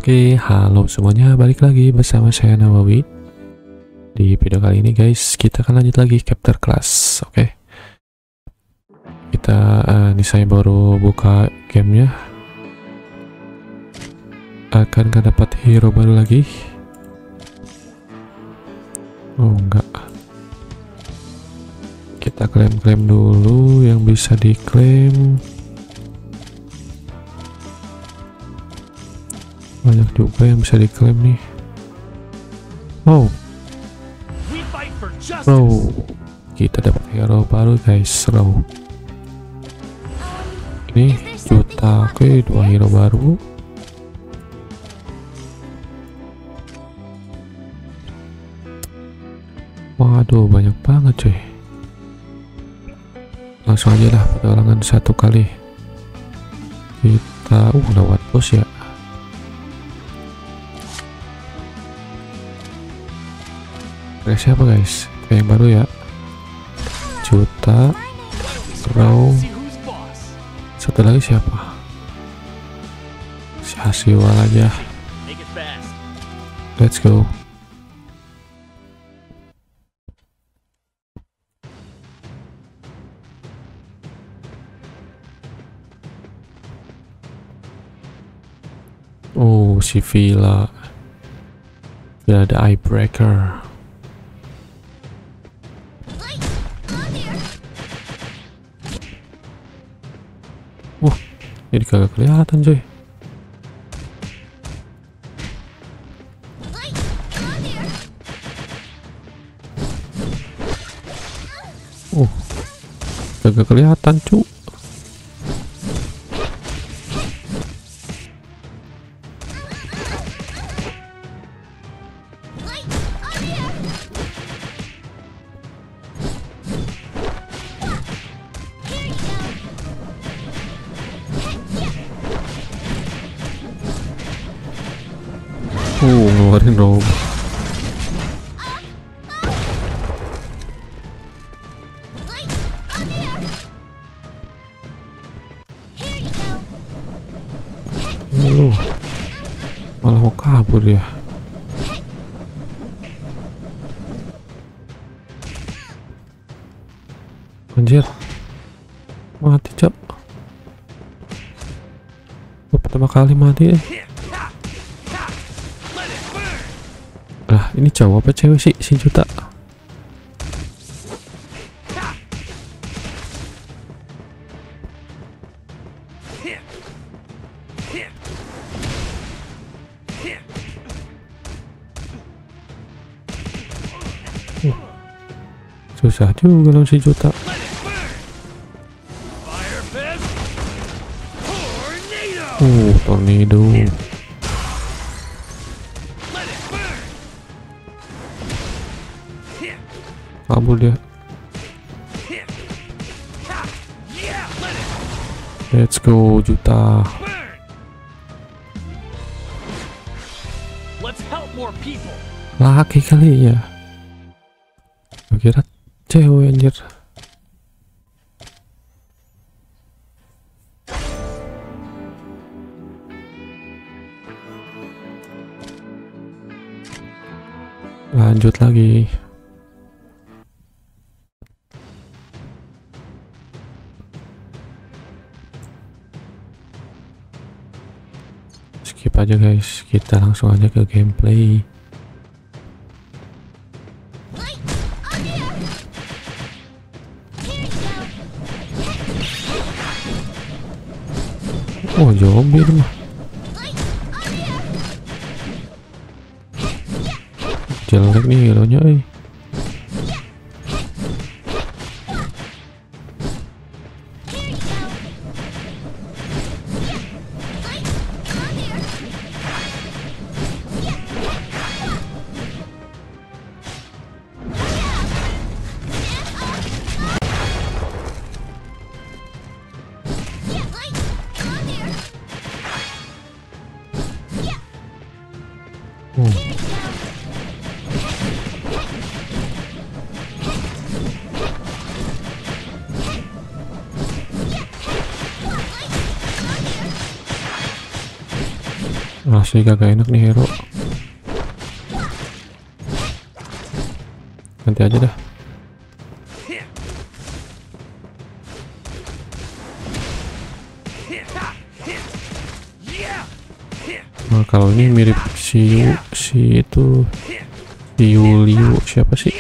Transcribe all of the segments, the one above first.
Oke, halo semuanya, balik lagi bersama saya Nawawi. Di video kali ini guys, kita akan lanjut lagi chapter class. Oke, kita ini saya baru buka gamenya. Akankah dapat hero baru lagi? Oh enggak. Kita klaim-klaim dulu yang bisa diklaim. Banyak juga yang bisa diklaim nih. Oh, Row, kita dapat hero baru guys. Row ini juta. Oke, 2 hero baru. Waduh, banyak banget cuy. Langsung aja lah petualangan satu kali. Kita lewat bos ya. Siapa guys? Kayak yang baru ya. Juta. Row. Satu lagi siapa? Si Hasiwal aja. Let's go. Oh, si Villa. Villa ada Eyebreaker. Jadi kagak kelihatan coy. Kagak kelihatan cu. Ngeluarin rob. Malah mau kabur ya. Anjir, mati cok. Pertama kali mati ya. Lah, ini cowok apa cewek sih si Juta? Susah juga lawan si Juta. Tornado. Kabur dia. Let's go Juta. Laki kali ya. Gue kira cewek anjir. Lanjut lagi. Skip aja guys, kita langsung aja ke gameplay. Oh, zombie mah. Jelek nih hero-nya, Asli kagak enak nih hero. Nanti aja dah. Nah, kalau ini mirip si Yuliu siapa sih?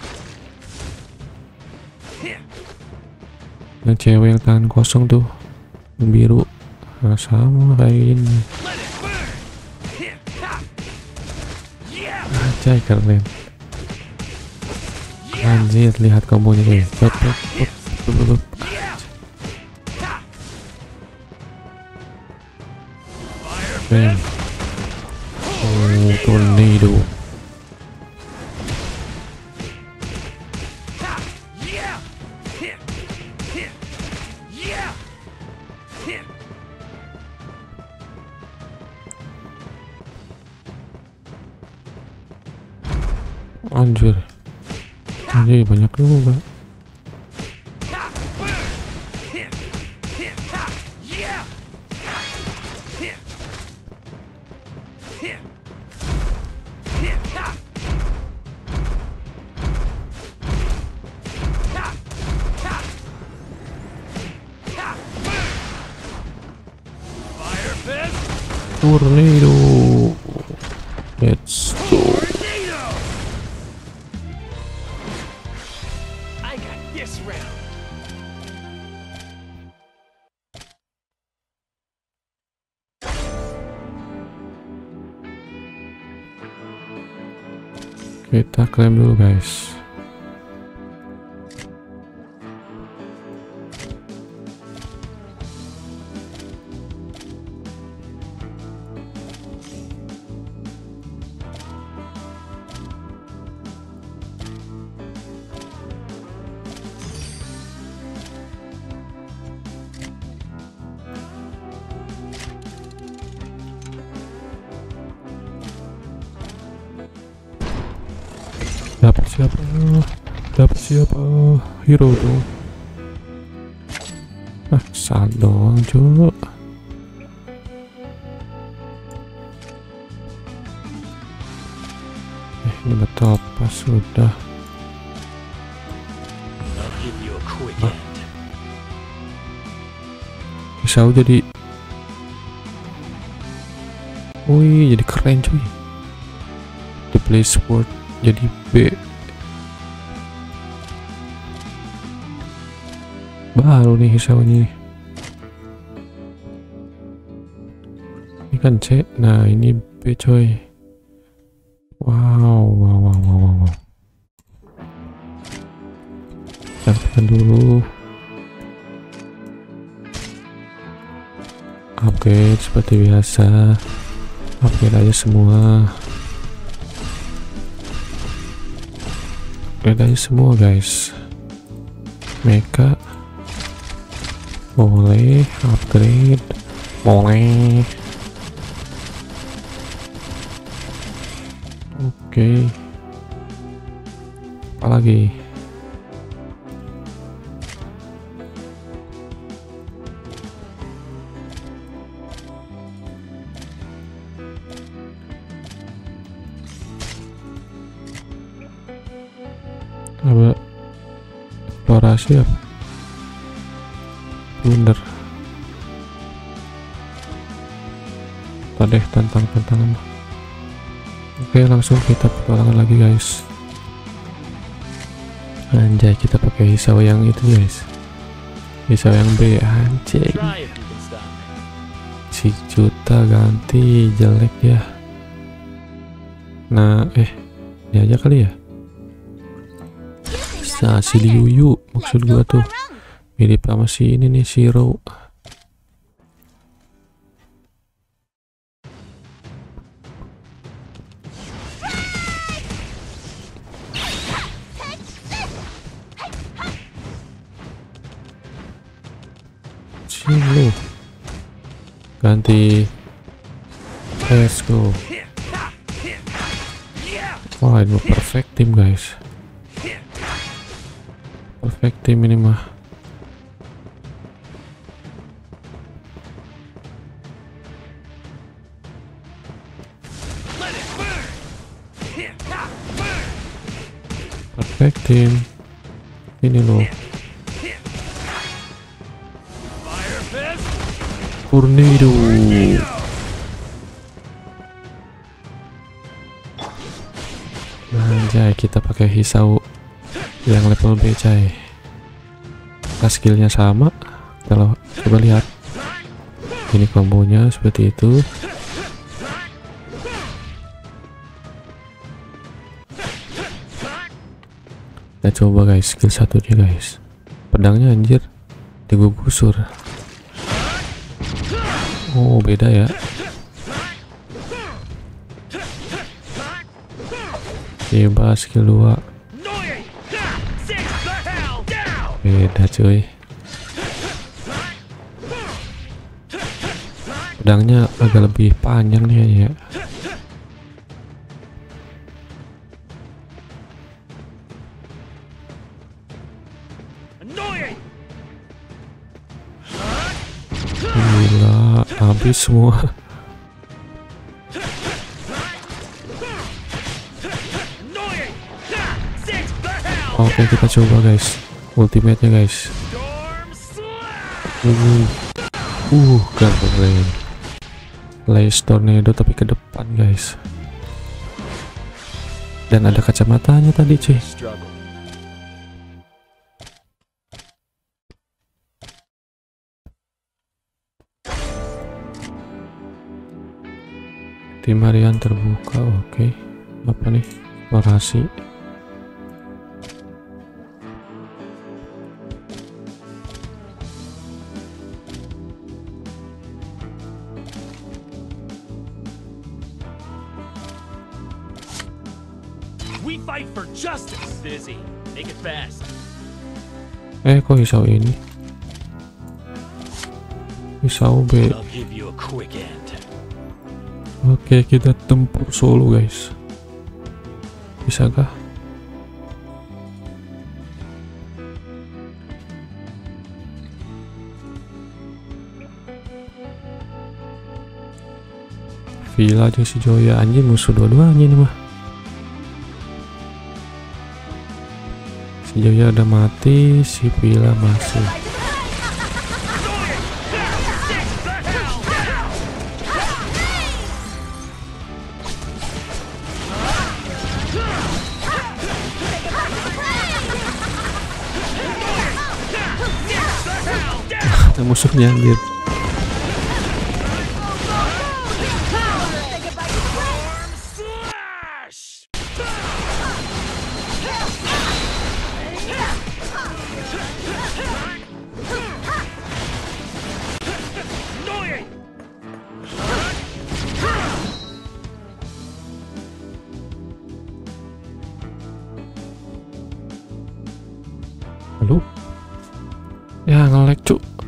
Yang cewek yang tangan kosong tuh, yang biru. Nah, sama kayak ini. Anjay keren. Anjir, lihat kombonya tuh. Bam. Oh, tornado. Anjir. Anjir, banyak juga. Tornado. Let's go. I got this round. Kita klaim dulu guys. Dapat siapa hero tuh? Saat doang cuk. Ini betul pas sudah. Bisa jadi. Wih, jadi keren cuy. The Blaze Sword jadi B. Baru nih hisaunya. Ini kan C. Nah, ini B coy. Wow. Cantikkan dulu. Upgrade seperti biasa. Upgrade aja semua. Upgrade aja semua guys. Mecha boleh, upgrade boleh. Oke. Apalagi? Apa? Eksplorasi apa? Blunder. Tadeh tantangan. Oke, langsung kita petualangan lagi guys. Anjay, kita pakai hisau yang itu guys. Hisau yang B. Anjay, si juta ganti jelek ya. Nah, ini aja kali ya. Si Liuyu maksud gua tuh. Mirip sama si ini nih, Shiro. Sini ganti. Let's go. Wah, ini perfect team guys. Perfect team ini mah. Tag team. Ini loh. Fire fist. Tornado. Anjay, kita pakai Hisao yang level B, cay. Nah, skillnya sama. Kalau coba lihat, ini kombonya seperti itu. Kita coba guys, skill satunya guys. Pedangnya anjir digusur. Oh, beda ya. Coba skill 2. Beda cuy. Pedangnya agak lebih panjang nih ya. Gila, habis semua. Oke, kita coba guys, ultimate-nya guys. Keren. Lace tornado tapi ke depan guys. Dan ada kacamatanya tadi cuy. Tim harian terbuka, oke. Apa nih? Orasi. We fight for justice. Busy. Make it fast. Kok Hisao ini? Hisao B. I'll give you a quick end. Oke, kita tempur solo guys. Bisakah? Villa aja si Joya, anjing musuh dua-duanya ini mah. Si Joya udah mati, si Villa masih. Musuhnya anjir. Halo? Ya nge-lag cuk.